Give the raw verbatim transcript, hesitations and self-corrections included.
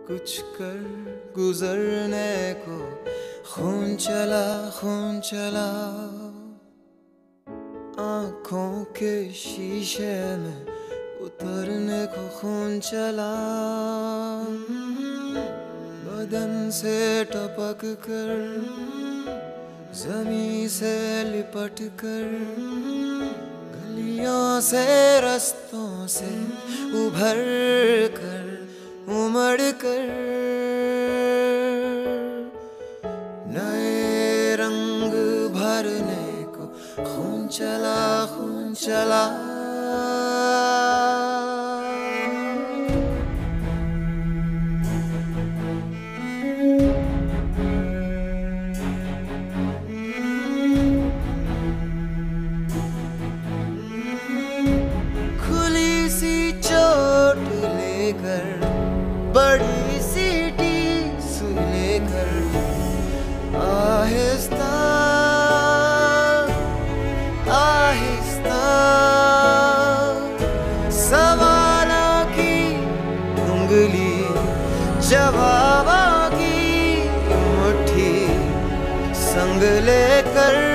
कुछ कर गुजरने को खून चला खून चला, आंखों के शीशे में उतरने को खून चला, बदन से टपक कर जमीन से लिपट कर, गलियों से रस्तों से उभर कर उमड़ कर, नए रंग भरने को खून चला खून चला। खुली सी चोट लेकर, बड़ी सी टीस लेकर, आहिस्ता आहिस्ता सवालों की उंगली, जवाबों की मुट्ठी संग लेकर